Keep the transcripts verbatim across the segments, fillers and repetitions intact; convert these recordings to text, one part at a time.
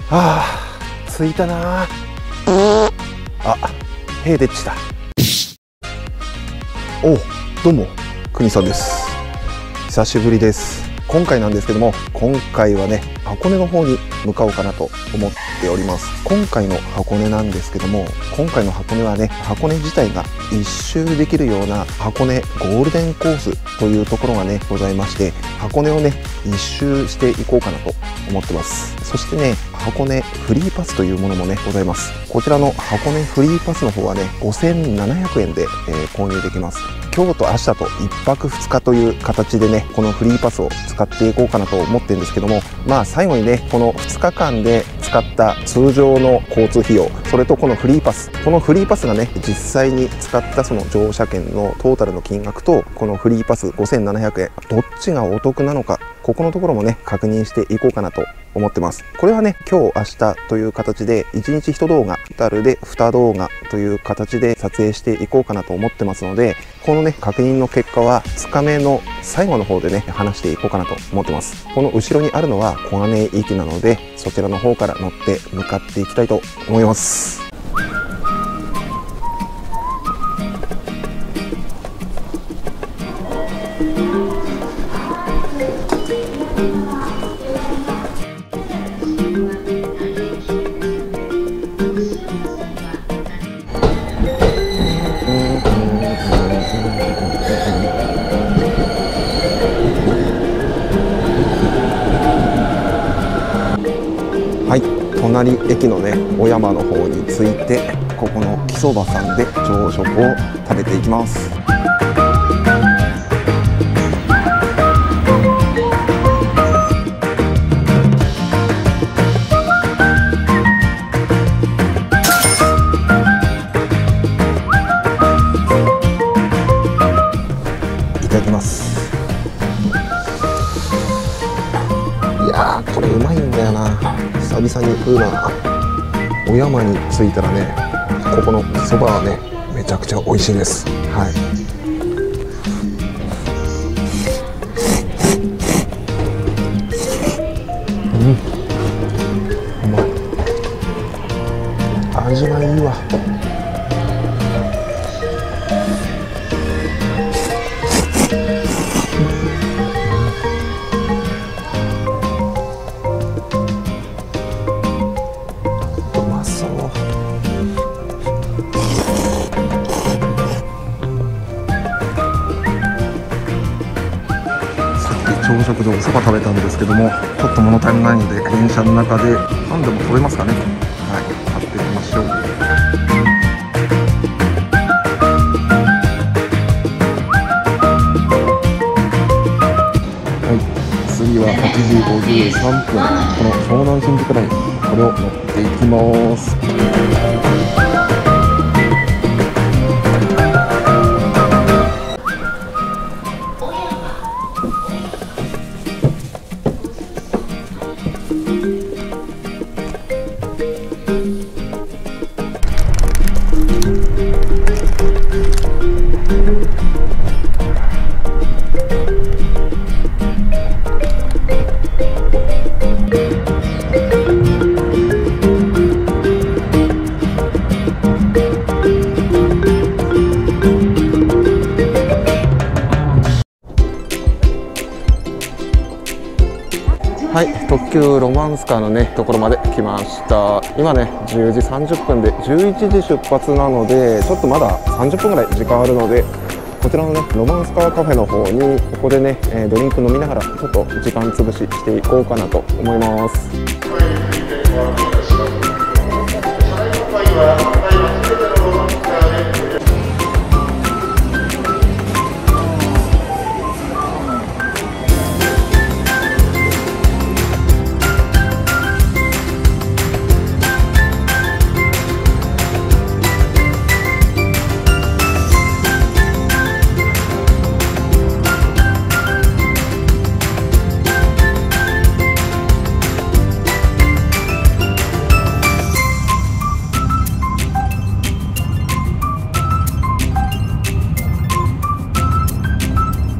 あー、着いたなー。あ、ヘイデッチだ。おう、どうも、国さんです。久しぶりです。今回なんですけども、今回はね、箱根の方に向かおうかなと思っております。今回の箱根なんですけども、今回の箱根はね、箱根自体が一周できるような箱根ゴールデンコースというところがね、ございまして、箱根をね、一周していこうかなと思ってます。そしてね、箱根フリーパスというものもね、ございます。こちらの箱根フリーパスの方はね、ごせんななひゃくえんで、えー、購入できます。今日と明日といっぱくふつかという形でね、このフリーパスを使っていこうかなと思ってるんですけども、まあ最後にね、このふつかかんで使った通常の交通費用、それとこのフリーパス、このフリーパスがね、実際に使ったその乗車券のトータルの金額と、このフリーパスごせんななひゃくえん、どっちがお得なのか、ここのところもね、確認していこうかなと思ってます。これはね、今日明日という形でいちにちいち動画、トータルでに動画という形で撮影していこうかなと思ってますので、このね、確認の結果はふつかめの最後の方でね、話していこうかなと思ってます。この後ろにあるのは小金井駅なので、そちらの方から乗って向かっていきたいと思います。はい、隣駅のね、小山の方に着いて、ここの木そばさんで朝食を食べていきます。いただきます。いやー、これうまいんだよな。久々に食うな。小山に着いたらね、ここのそばはね、めちゃくちゃ美味しいです。はい。うん、うまい。味がいいわ。朝食でおそば食べたんですけども、ちょっと物足りないので電車の中でパンでも食べますかね。はい、買っていきましょう。はい、次ははちじごじゅうさんぷん、この湘南新宿ライン、これを乗っていきます。はい、特急ロマンスカーのね、ところまで来ました。今ね、じゅうじさんじゅっぷんでじゅういちじ出発なので、ちょっとまださんじゅっぷんぐらい時間あるので、こちらのね、ロマンスカーカフェの方に、ここでね、ドリンク飲みながら、ちょっと時間潰ししていこうかなと思います。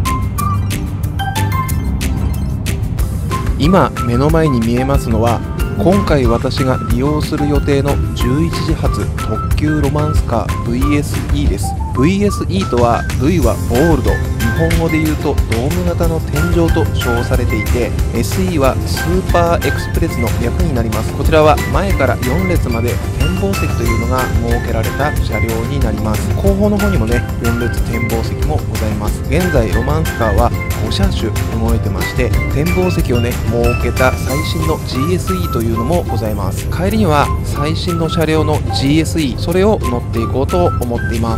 今目の前に見えますのは今回私が利用する予定のじゅういちじ発特急ロマンスカー ブイエスイー です。 ブイエスイー とは V はボールド、日本語で言うとドーム型の天井と称されていて、 エスイー はスーパーエクスプレスの略になります。こちらは前からよん列まで展望席というのが設けられた車両になります。後方の方にもねよん列展望席もございます。現在ロマンスカーはご車種動いてまして、展望席をね設けた最新の ジーエスイー というのもございます。帰りには最新の車両の ジーエスイー それを乗っていこうと思っています。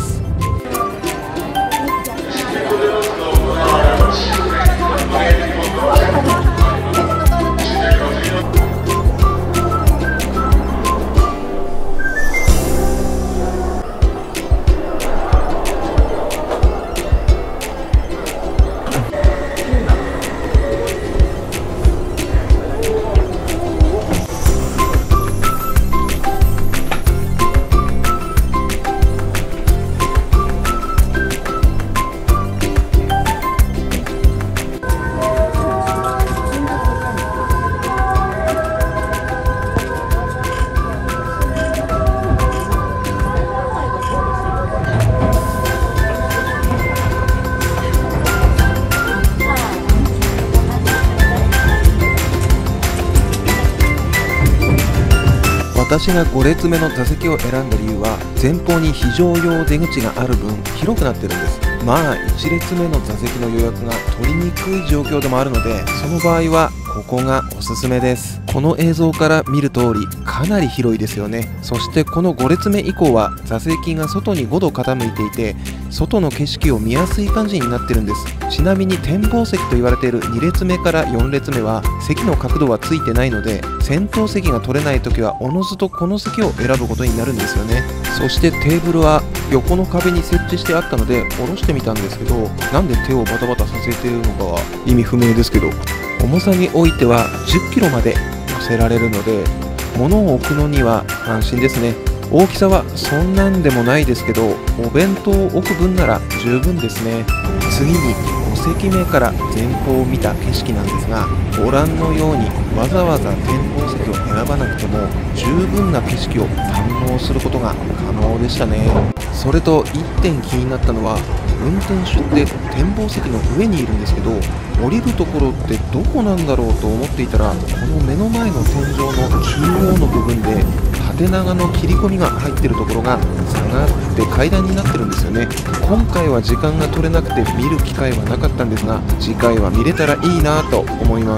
私がご列目の座席を選んだ理由は、前方に非常用出口がある分広くなってるんです。まあいち列目の座席の予約が取りにくい状況でもあるので、その場合はここがおすすめです。この映像から見る通りかなり広いですよね。そしてこのご列目以降は座席が外にごど傾いていて、外の景色を見やすい感じになってるんです。ちなみに展望席と言われているに列目からよん列目は席の角度はついてないので、先頭席が取れない時はおのずとこの席を選ぶことになるんですよね。そしてテーブルは横の壁に設置してあったので下ろしてみたんですけど、なんで手をバタバタさせているのかは意味不明ですけど、重さにおいてはじゅっキロまで乗せられるので、物を置くのには安心ですね。大きさはそんなんでもないですけど、お弁当を置く分なら十分ですね。次にご席目から前方を見た景色なんですが、ご覧のようにわざわざ展望席を選ばなくても十分な景色を堪能することが可能でしたね。それといってん気になったのは、運転手って展望席の上にいるんですけど、降りるところってどこなんだろうと思っていたら、この目の前の天井の中央の部分で縦長の切り込みが入ってるところが下がって階段になってるんですよね。今回は時間が取れなくて見る機会はなかったんですが、次回は見れたらいいなと思います。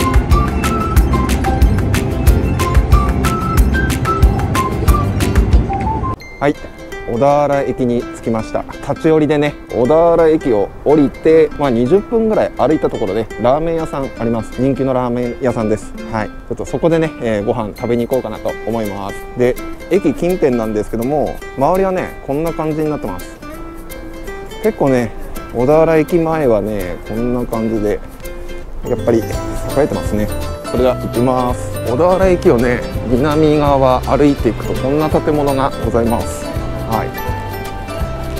はい、小田原駅に着きました。立ち寄りでね、小田原駅を降りて、まあ、にじゅっぷんぐらい歩いたところでラーメン屋さんあります。人気のラーメン屋さんです。はい、ちょっとそこでね、えー、ご飯食べに行こうかなと思います。で、駅近辺なんですけども、周りはねこんな感じになってます。結構ね、小田原駅前はねこんな感じでやっぱり栄えてますね。それでは行きます。小田原駅をね南側歩いていくとこんな建物がございます。はい、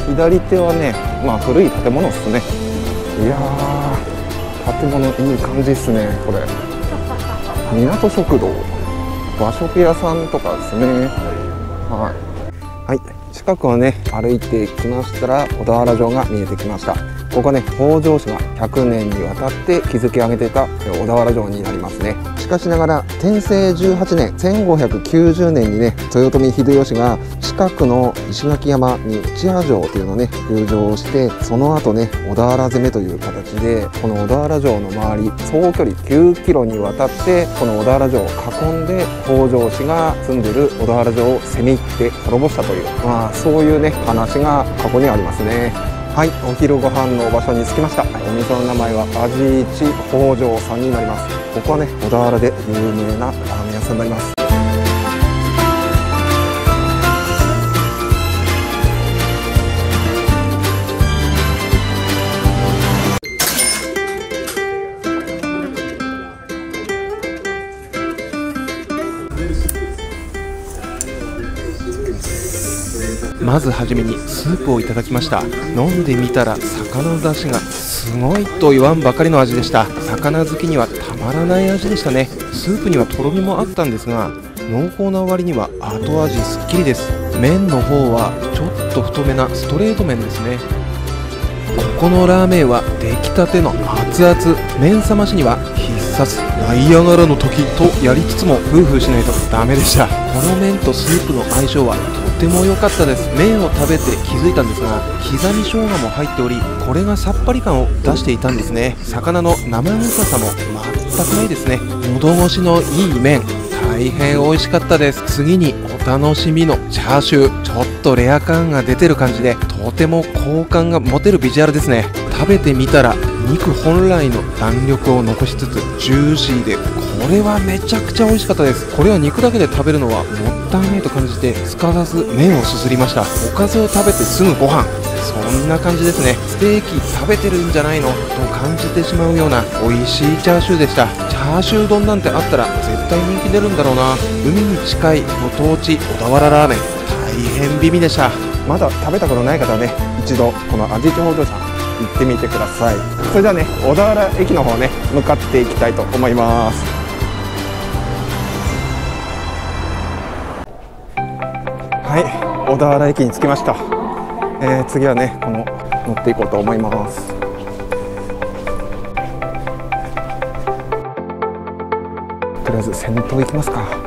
左手はね、まあ古い建物ですね。いやー、建物いい感じですね。これ港食堂、和食屋さんとかですね。はい、はい、近くはね歩いてきましたら小田原城が見えてきました。ここね、北条氏がひゃくねんにわたって築き上げていた小田原城になりますね。しかしながら天正じゅうはちねんせんごひゃくきゅうじゅうねんにね、豊臣秀吉が近くの石垣山に千波城というのをね築城をして、その後ね小田原攻めという形で、この小田原城の周り総距離きゅうキロにわたってこの小田原城を囲んで、北条氏が住んでいる小田原城を攻め入って滅ぼしたという、まあそういうね話が過去にありますね。はい、お昼ご飯の場所に着きました。お店の名前は味一北条さんになります。ここはね小田原で有名なラーメン屋さんになります。まずはじめにスープをいただきました。飲んでみたら魚の出汁がすすごいと言わんばかりの味でした。魚好きにはたまらない味でしたね。スープにはとろみもあったんですが、濃厚な割には後味すっきりです。麺の方はちょっと太めなストレート麺ですね。ここのラーメンは出来たての熱々、麺冷ましには必殺ナイアガラの時とやりつつもフーフーしないとダメでした。この麺とスープの相性はとても良かったです。麺を食べて気づいたんですが、刻み生姜も入っており、これがさっぱり感を出していたんですね。魚の生臭さも全くないですね。喉越しのいい麺、大変美味しかったです。次にお楽しみのチャーシュー、ちょっとレア感が出てる感じで、とても好感が持てるビジュアルですね。食べてみたら肉本来の弾力を残しつつジューシーで、これはめちゃくちゃ美味しかったです。これは肉だけで食べるのはもったいないと感じて、すかさず麺をすすりました。おかずを食べてすぐご飯、そんな感じですね。ステーキ食べてるんじゃないのと感じてしまうような美味しいチャーシューでした。チャーシュー丼なんてあったら絶対人気出るんだろうな。海に近いご当地小田原ラーメン、大変美味でした。 まだ食べたことない方はね、一度この味地方場さん行ってみてください。それではね、小田原駅の方ね向かっていきたいと思います。はい、小田原駅に着きました。えー、次はねこの乗っていこうと思います。とりあえず先頭行きますか。はい。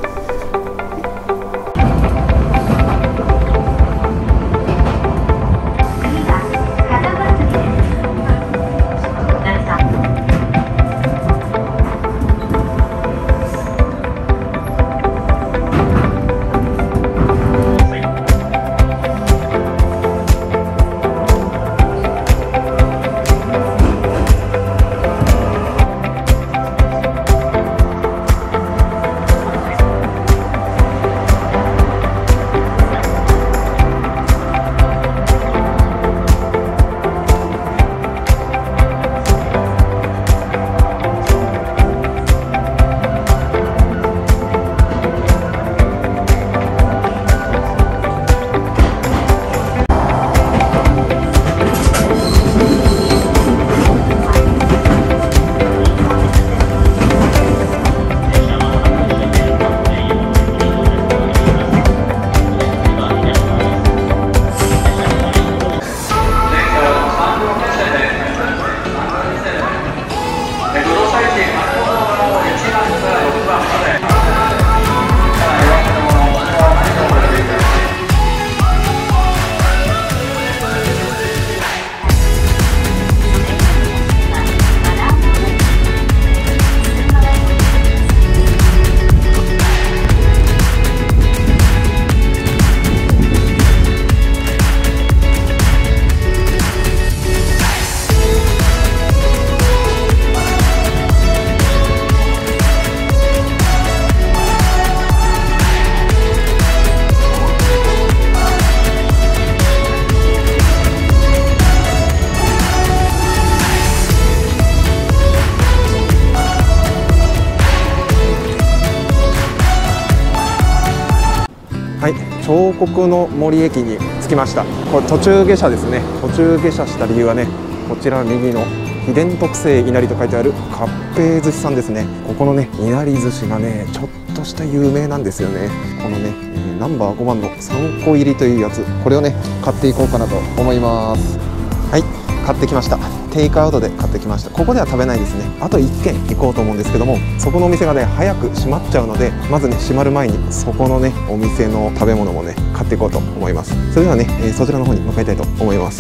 はい、彫刻の森駅に着きました。これ途中下車ですね。途中下車した理由はね、こちら右の秘伝特製いなりと書いてある合併寿司さんですね。ここのねいなり寿司がねちょっとした有名なんですよね。このね、えー、ナンバーごばんのさんこ入りというやつ、これをね買っていこうかなと思います。はい、買ってきました。テイクアウトで買ってきました。ここでは食べないですね。あといっけん行こうと思うんですけども、そこのお店がね早く閉まっちゃうので、まずね閉まる前にそこのねお店の食べ物もね買っていこうと思います。それではね、えー、そちらの方に向かいたいと思います。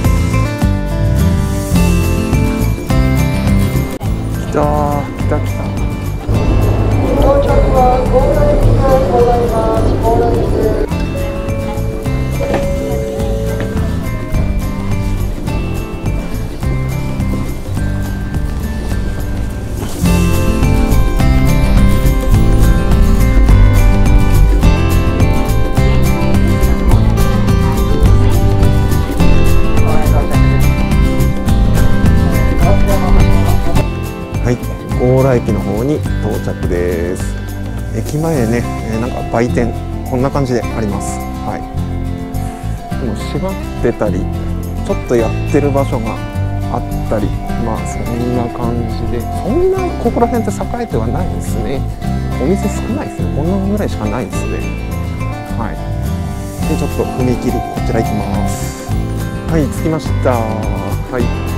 来たー、来た来た。到着は高麗駅でございます。高麗駅です。強羅駅の方に到着です。駅前ね、えー、なんか売店こんな感じであります。はい。でも閉まってたりちょっとやってる場所があったり、まあそんな感じで、そんなここら辺って栄えてはないですね。お店少ないですね。こんなぐらいしかないですね。はい。でちょっと踏切こちら行きます。はい、着きました。はい、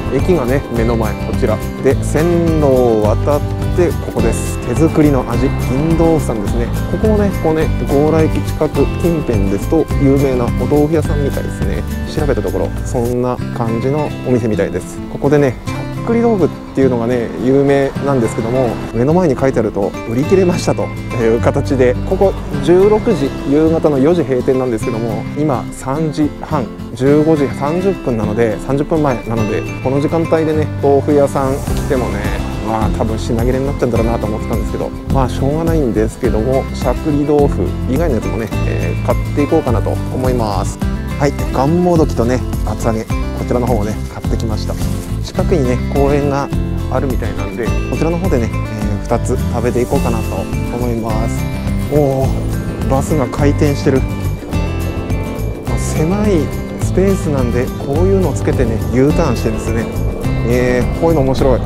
駅がね目の前、こちらで線路を渡ってここです。手作りの味、金豆腐さんですね。ここもね、ここね、強羅駅近く近辺ですと有名なお豆腐屋さんみたいですね。調べたところそんな感じのお店みたいです。ここでね、しゃっくり豆腐っていうのがね有名なんですけども、目の前に書いてあると売り切れましたという形で、ここじゅうろくじ、夕方のよじ閉店なんですけども、今さんじはん、じゅうごじさんじゅっぷんなので、さんじゅっぷんまえなので、この時間帯でね豆腐屋さん来てもね、まあ多分品切れになっちゃうんだろうなと思ってたんですけど、まあしょうがないんですけども、しゃくり豆腐以外のやつもね、えー、買っていこうかなと思います。はい、がんもどきとね厚揚げ、こちらの方をね買ってきました。近くにね公園があるみたいなんで、こちらの方でね、えー、ふたつ食べていこうかなと思います。おー、バスが回転してる。まあ、狭いスペースなんで、こういうのをつけてね U ターンしてるんですね。えー、こういうの面白い。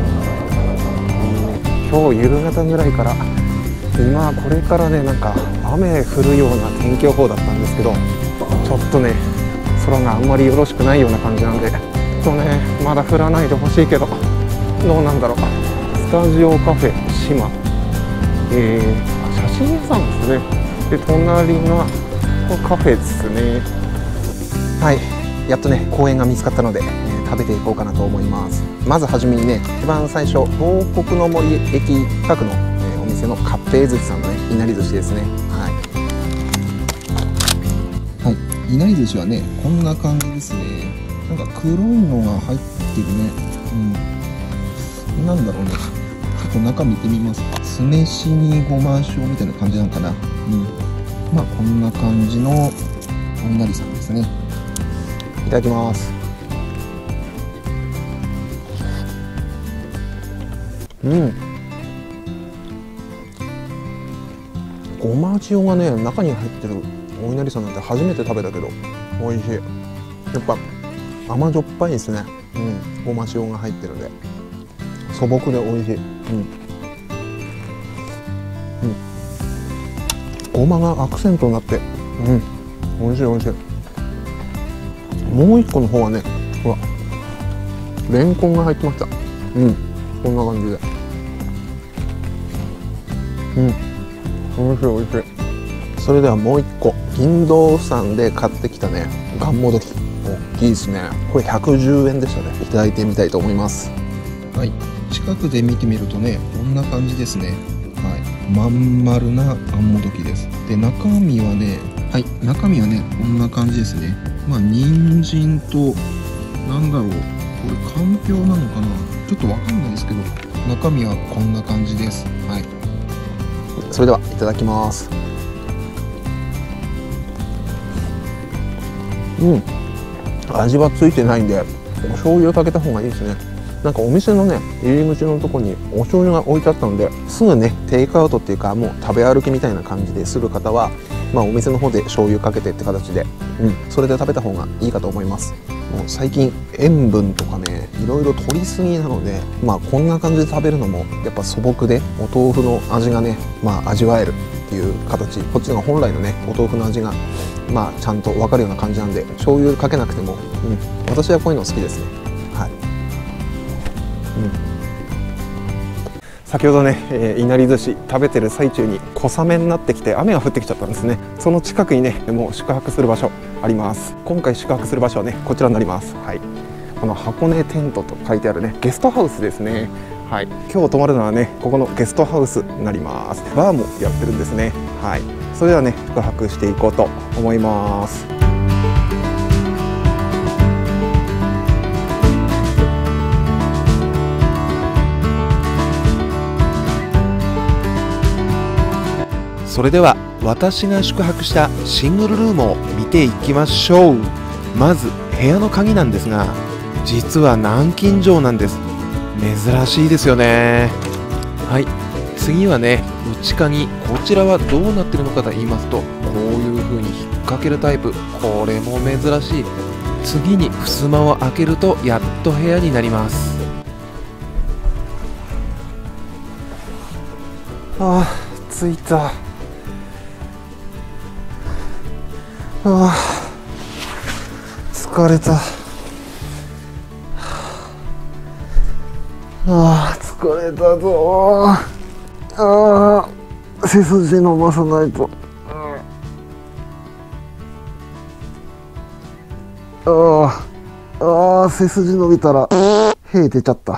今日夕方ぐらいから、今これからねなんか雨降るような天気予報だったんですけど、ちょっとね空があんまりよろしくないような感じなんで、ちょっとねまだ降らないでほしいけど、どうなんだろう。スタジオカフェ島、えー、写真屋さんですね。で隣がカフェですね。はい、やっとね公園が見つかったので、えー、食べていこうかなと思います。まずはじめにね、一番最初、東国の森駅近くの、えー、お店のカッペ寿司さんのねいなり寿司ですね。はい、はい、いなり寿司はねこんな感じですね。なんか黒いのが入ってるね。うん、なんだろうね、ちょっと中見てみますか。酢飯にごま塩みたいな感じなのかな。うん、まあこんな感じのおいなりさんですね。いただきます。うん、ごま塩がね中に入ってるおいなりさんなんて初めて食べたけど美味しい。やっぱ甘じょっぱいですね。うん、ごま塩が入ってるんで素朴で美味しい。うん、うん、ごまがアクセントになって、うん、美味しい美味しい。もう一個の方はね、ほらレンコンが入ってました。うん、こんな感じで、うん、美味しい美味しい。それではもう一個、金豆腐さんで買ってきたねがんもどき、大きいですね。これひゃくじゅうえんでしたね。いただいてみたいと思います。はい、近くで見てみるとねこんな感じですね。はい、まん丸ながんもどきです。で中身はね、はい、中身はねこんな感じですね。まあ人参と、なんだろう、これかんぴょうなのかな、ちょっとわかんないですけど、中身はこんな感じです。はい、それではいただきます。うん、味はついてないんでお醤油をかけた方がいいですね。なんかお店のね入り口のとこにお醤油が置いてあったので、すぐねテイクアウトっていうかもう食べ歩きみたいな感じでする方は、まあ、お店の方で醤油かけてって形で、うん、それで食べた方がいいかと思います。もう最近塩分とかねいろいろ取りすぎなので、まあこんな感じで食べるのもやっぱ素朴でお豆腐の味がね、まあ、味わえるっていう形、こっちの本来のねお豆腐の味がまあちゃんと分かるような感じなんで、醤油かけなくても、うん、私はこういうの好きですね。はい、うん、先ほどね、えー、いなり寿司食べてる最中に小雨になってきて雨が降ってきちゃったんですね。その近くにねもう宿泊する場所あります。今回宿泊する場所はねこちらになります。はい、この箱根テントと書いてあるねゲストハウスですね。はい、今日泊まるのはねここのゲストハウスになります。バーもやってるんですね。はい、それではね宿泊していこうと思います。 それでは私が宿泊したシングルルームを見ていきましょう。まず部屋の鍵なんですが、実は南京錠なんです。珍しいですよね。はい、次はね内鍵、こちらはどうなってるのかと言いますと、こういう風に引っ掛けるタイプ、これも珍しい。 次に襖を開けるとやっと部屋になります。 ああ、着いた。ああ、疲れた。ああ、疲れたぞ。ああ、背筋伸ばさないと。ああ、ああ、背筋伸びたら屁出ちゃった。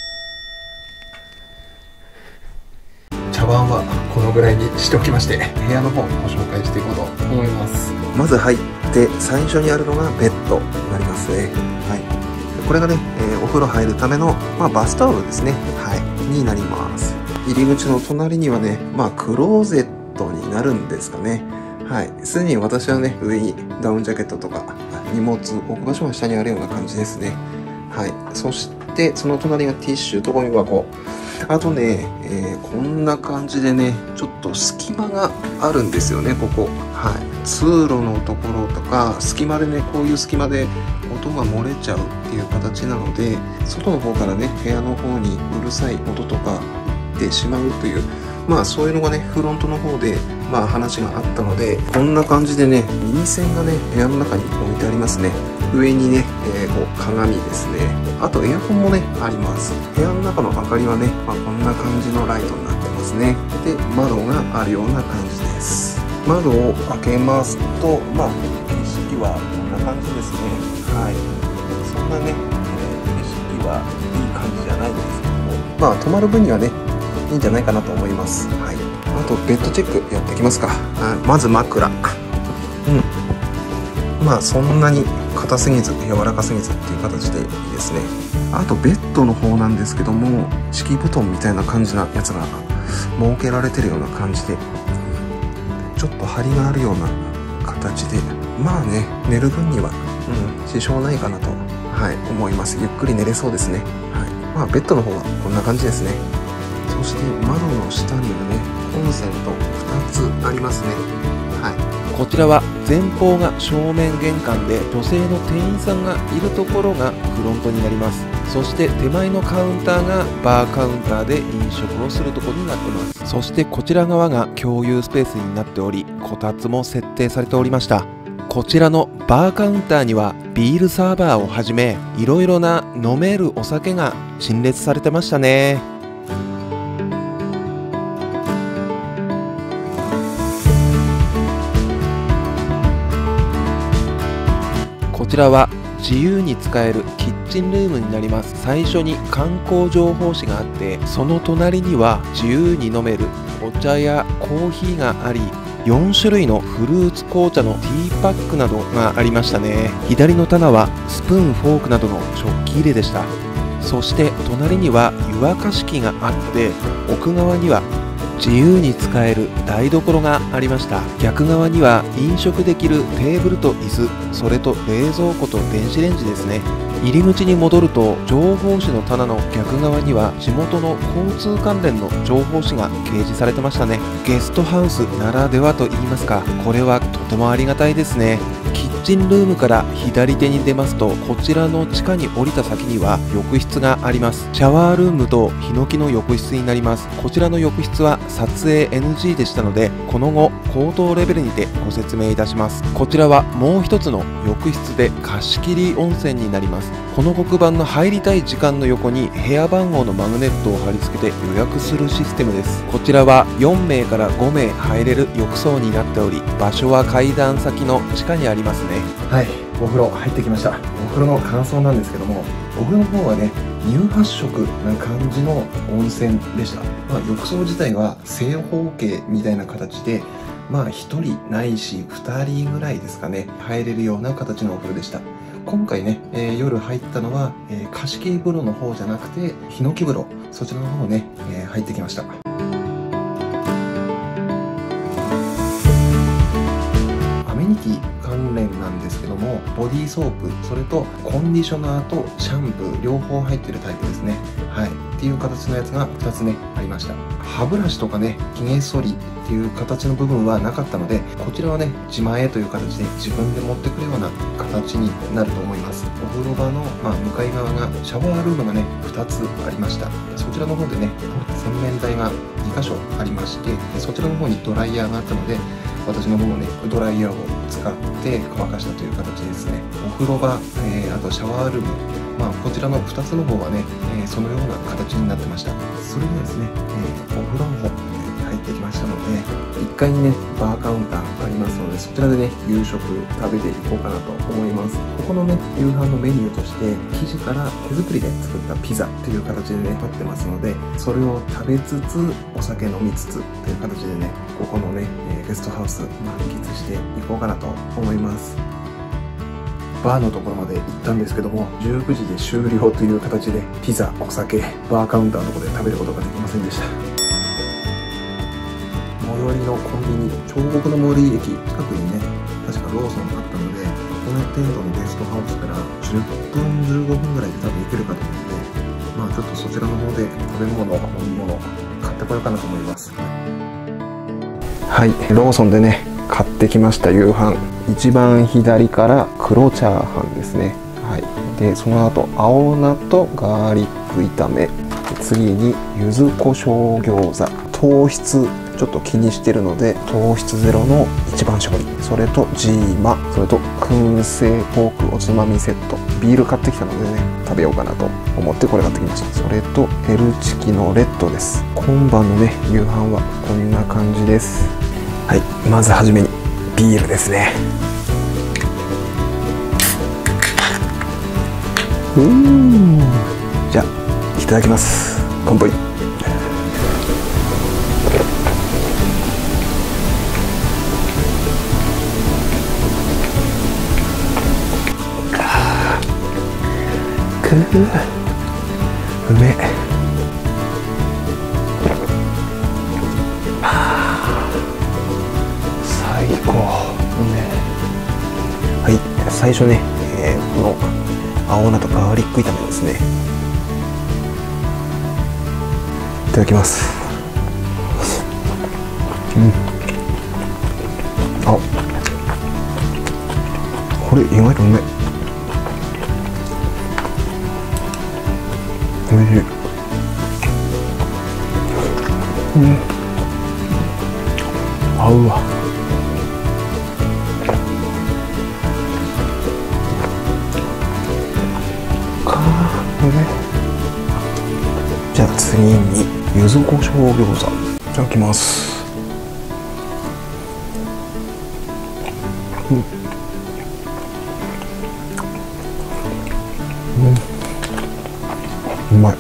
茶碗はこのぐらいにしておきまして、部屋の方ご紹介していこうと思います。 まず入って最初にあるのがベッドになりますね。はい、これがね、えー、お風呂入るための、まあ、バスタオルですね。はい、になります。入り口の隣にはね、まあクローゼットになるんですかね。はい、すでに私はね、上にダウンジャケットとか荷物置く場所が下にあるような感じですね。はい、そしてその隣がティッシュとゴミ箱。あとね、えー、こんな感じでね、ちょっと隙間があるんですよね、ここ。はい。通路のところとか、隙間でね、こういう隙間で音が漏れちゃうっていう形なので、外の方からね、部屋の方にうるさい音とか出てしまうという、まあそういうのがね、フロントの方で、まあ話があったので、こんな感じでね、耳栓がね、部屋の中に置いてありますね。上にね、えー、こう鏡ですね。あとエアコンもね、あります。部屋の中の明かりはね、まあ、こんな感じのライトになってますね。で、窓があるような感じです。窓を開けますと、まあ、景色はこんな感じですね。はい。そんなね、えー、景色はいい感じじゃないんですけども、まあ、泊まる分にはね、いいんじゃないかなと思います。はい。あと、ベッドチェックやっていきますか。はい、まず枕。うん。まあ、そんなに硬すぎず柔らかすぎずっていう形でいいですね。あとベッドの方なんですけども、敷布団みたいな感じなやつが設けられてるような感じで、ちょっと張りがあるような形で、まあね、寝る分には、うん、支障ないかなと、はい、思います。ゆっくり寝れそうですね。はい。まあベッドの方はこんな感じですね。そして窓の下にはね、コンセントふたつありますね。はい。 こちらは前方が正面玄関で、女性の店員さんがいるところがフロントになります。そして手前のカウンターがバーカウンターで飲食をするところになってます。そしてこちら側が共有スペースになっており、こたつも設定されておりました。こちらのバーカウンターにはビールサーバーをはじめ、いろいろな飲めるお酒が陳列されてましたね。こちらは自由に使えるキッチンルームになります。最初に観光情報誌があって、その隣には自由に飲めるお茶やコーヒーがあり、よんしゅるいのフルーツ紅茶のティーパックなどがありましたね。左の棚はスプーン、フォークなどの食器入れでした。そして隣には湯沸かし器があって、奥側には自由に使える台所がありました。逆側には飲食できるテーブルと椅子、それと冷蔵庫と電子レンジですね。入り口に戻ると、情報誌の棚の逆側には地元の交通関連の情報誌が掲示されてましたね。ゲストハウスならではと言いますか、これはとてもありがたいですね。キッチンルームから左手に出ますと、こちらの地下に降りた先には浴室があります。シャワールームとヒノキの浴室になります。こちらの浴室は撮影 エヌジー でしたので、この後口頭レベルにてご説明いたします。こちらはもう一つの浴室で貸し切り温泉になります。この黒板の入りたい時間の横に部屋番号のマグネットを貼り付けて予約するシステムです。こちらはよんめいからごめい入れる浴槽になっており、場所は階段先の地下にありますね。 はい、お風呂入ってきました。お風呂の感想なんですけども、お風呂の方はね、乳発色な感じの温泉でした。まあ、浴槽自体は正方形みたいな形で、まあひとりないしふたりぐらいですかね、入れるような形のお風呂でした。今回ね、えー、夜入ったのは、えー、貸し切り風呂の方じゃなくて、ヒノキ風呂、そちらの方ね、えー、入ってきました。アメニティ関連ななんですけども、ボディーソープ、それとコンディショナーとシャンプー両方入ってるタイプですね。はい。っていう形のやつがふたつね、ありました。歯ブラシとかね、髭剃りっていう形の部分はなかったので、こちらはね、自前という形で自分で持ってくるような形になると思います。お風呂場の、まあ、向かい側がシャワールームがね、ふたつありました。そちらの方でね、洗面台がにかしょありまして、そちらの方にドライヤーがあったので、私の方もね、ドライヤーを使って乾かしたという形ですね。お風呂場、えー、あとシャワールーム、まあ、こちらのふたつの方はね、えー、そのような形になってました。それでですね、えー、お風呂の方、えー、入ってきましたので、いっかいにね、バーカウンターありますので、そちらでね、夕食食べていこうかなと思います。ここのね、夕飯のメニューとして、生地から手作りで作ったピザという形でね、待ってますので、それを食べつつ、お酒飲みつつという形でね、ここのね、えー、ゲストハウス満喫していこうかなと思います。バーのところまで行ったんですけども、じゅうくじで終了という形で、ピザ、お酒、バーカウンターのところで食べることができませんでした。最寄りのコンビニ、彫刻の森駅近くにね、確かローソンがあったので、箱根テントのゲストハウスからじゅっぷん、じゅうごふんぐらいで多分行けるかと思うので、まあちょっとそちらの方で食べ物、飲み物、買ってこようかなと思います。 はい、ローソンでね、買ってきました夕飯。一番左から黒チャーハンですね。はい。で、その後、青菜とガーリック炒め。次に、柚子胡椒餃子。糖質、ちょっと気にしてるので、糖質ゼロの一番搾り。それと、ジーマ。それと、燻製ポークおつまみセット。ビール買ってきたのでね、食べようかなと思ってこれ買ってきました。それと、Lチキのレッドです。今晩のね、夕飯はこんな感じです。はい、まずはじめにビールですね。うーん、じゃあいただきます。乾杯。くー、うめえ。最高。はい、最初ね、えー、この青菜とガーリック炒めですね。いただきます。うん。あ、これ意外とうめえ。おいしい。うん。合うわ。じゃあ次に柚子胡椒餃子いただきます。うん、うん、うまい。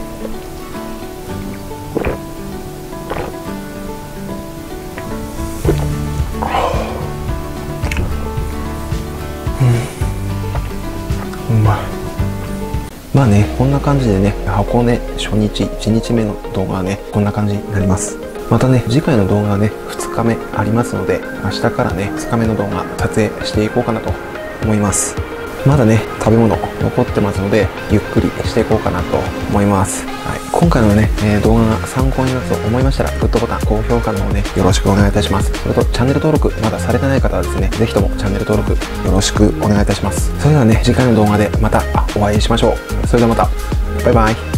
うん、うまい。まあね、こんな感じでね、箱根初日いちにちめの動画はね、こんな感じになります。またね、次回の動画はね、ふつかめありますので、明日からね、ふつかめの動画撮影していこうかなと思います。まだね、食べ物残ってますので、ゆっくりしていこうかなと思います。はい、今回のね、えー、動画が参考になったと思いましたら、グッドボタン、高評価の方ね、よろしくお願いいたします。それと、チャンネル登録、まだされてない方はですね、ぜひともチャンネル登録、よろしくお願いいたします。それではね、次回の動画でまたお会いしましょう。それではまた、バイバイ。